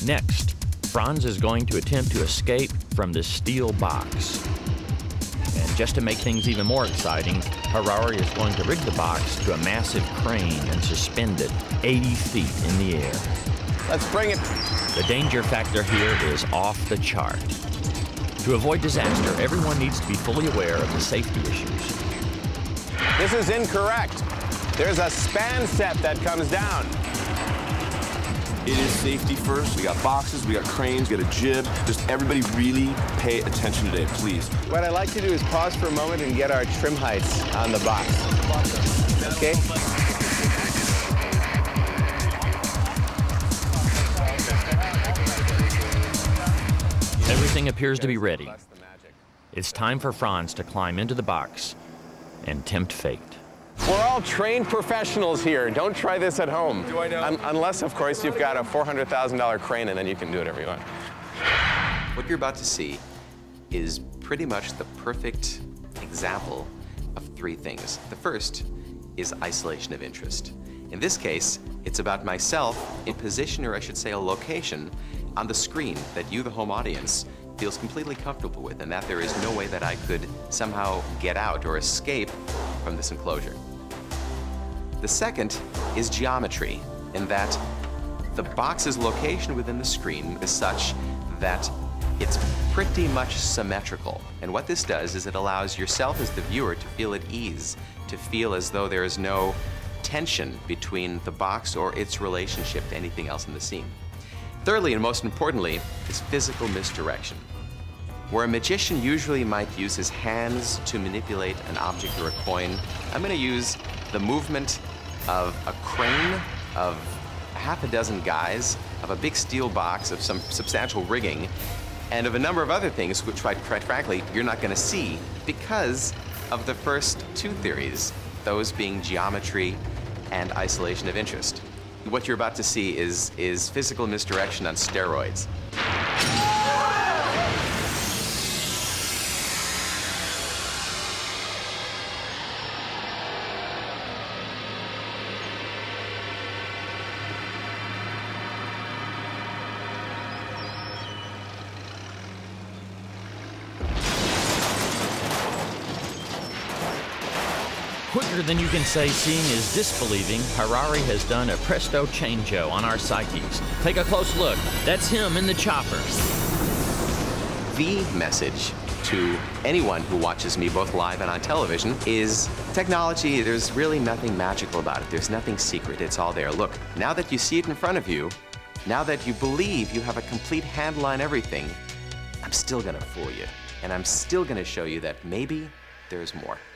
Next, Franz is going to attempt to escape from this steel box. And just to make things even more exciting, Harary is going to rig the box to a massive crane and suspend it 80 feet in the air. Let's bring it. The danger factor here is off the chart. To avoid disaster, everyone needs to be fully aware of the safety issues. This is incorrect. There's a span set that comes down. It is safety first. We got boxes, we got cranes, we got a jib. Just everybody really pay attention today, please. What I like to do is pause for a moment and get our trim heights on the box. Okay? Everything appears to be ready. It's time for Franz to climb into the box and tempt fate. We're all trained professionals here. Don't try this at home. Do I know? Unless, of course, you've got a $400,000 crane, and then you can do whatever you want. What you're about to see is pretty much the perfect example of three things. The first is isolation of interest. In this case, it's about myself in position, or I should say a location, on the screen that you, the home audience, feels completely comfortable with, and that there is no way that I could somehow get out or escape from this enclosure. The second is geometry, in that the box's location within the screen is such that it's pretty much symmetrical. And what this does is it allows yourself as the viewer to feel at ease, to feel as though there is no tension between the box or its relationship to anything else in the scene. Thirdly, and most importantly, is physical misdirection. Where a magician usually might use his hands to manipulate an object or a coin, I'm going to use the movement of a crane, of half a dozen guys, of a big steel box, of some substantial rigging, and of a number of other things which, quite frankly, you're not going to see because of the first two theories, those being geometry and isolation of interest. What you're about to see is physical misdirection on steroids. Quicker than you can say seeing is disbelieving, Harary has done a presto changeo on our psyches. Take a close look. That's him in the chopper. The message to anyone who watches me both live and on television is technology, there's really nothing magical about it. There's nothing secret. It's all there. Look, now that you see it in front of you, now that you believe you have a complete handle on everything, I'm still gonna fool you. And I'm still gonna show you that maybe there's more.